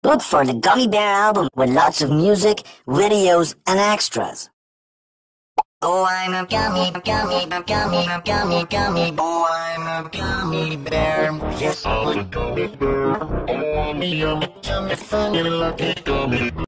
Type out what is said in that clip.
Look for the Gummy Bear album with lots of music, videos, and extras. Oh, I'm a gummy, gummy, gummy, gummy, gummy. Oh, I'm a gummy bear. Yes, I'm a gummy bear. Oh, I'm a yummy, yummy, funny, lucky gummy.